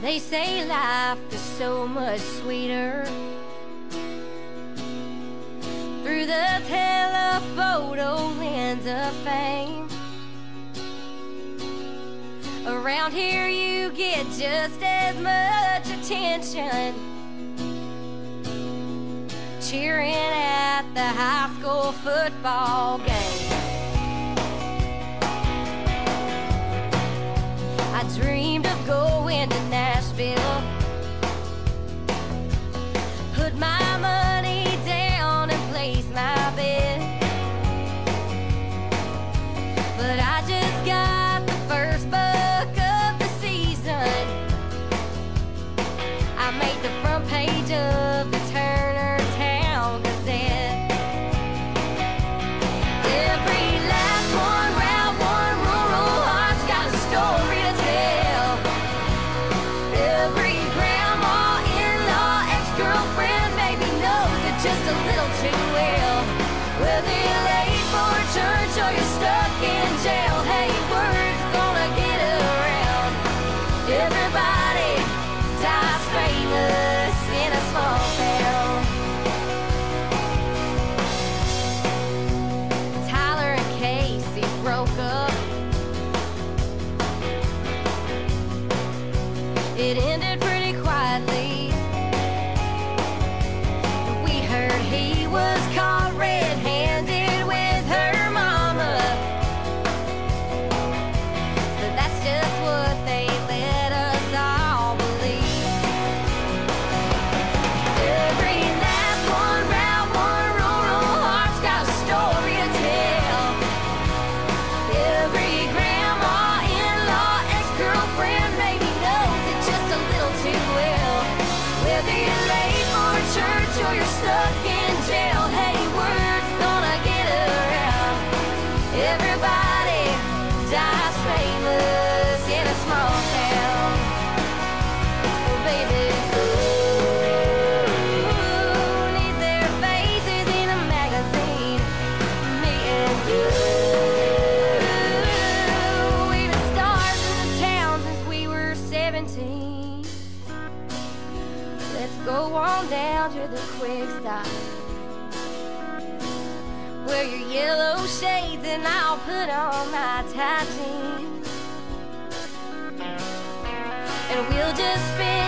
They say life is so much sweeter through the telephoto lens of fame. Around here you get just as much attention cheering at the high school football game. I dreamed of going to Nashville, put my money down and place my bet, but I just got the first buck of the season. I made the front page of the Turner Town Gazette. Every last one, round one, rural heart's got a story to tell. Every grandma, in-law, ex-girlfriend maybe knows it just a little too well. Whether you're late for church or you're stuck in jail, hey, word's gonna get around. Everybody dies famous in a small town. Tyler and Casey broke up. It ended pretty quietly. We heard he was caught red-handed with her mama. So that's just what they let us all believe. Every last one, round one, rural heart's got a story to tell. Every grandma, in-law, ex-girlfriend maybe knows it just a little too well. Whether you're late for church or you're stuck in jail, hey, word's gonna get around. Everybody dies famous in a small town. Oh, baby, who needs their faces in a magazine? Me and you. We've been stars in the town since we were 17. Let's go on down to the quick stop. Wear your yellow shades and I'll put on my tight jeans. And we'll just spin